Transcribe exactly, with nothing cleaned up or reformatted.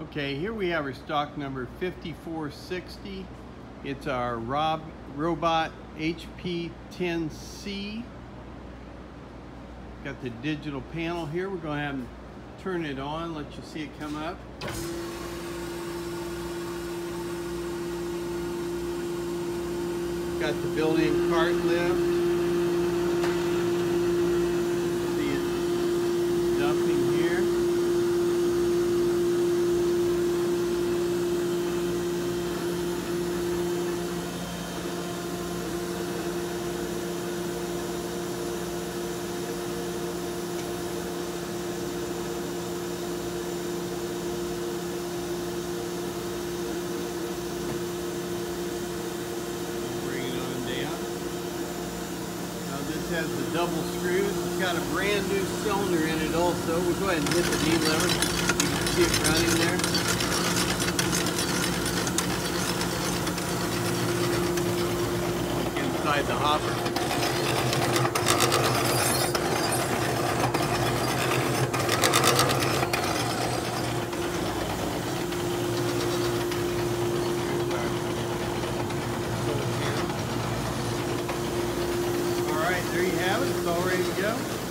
Okay, here we have our stock number fifty-four sixty. It's our Rob, Robot H P ten C. Got the digital panel here. We're going to have them turn it on, let you see it come up. Got the built-in cart lift. See it dumping here. This has the double screws. It's got a brand new cylinder in it also. We'll go ahead and hit the knee lever. You can see it running there. Inside the hopper. There you have it. It's all ready to go.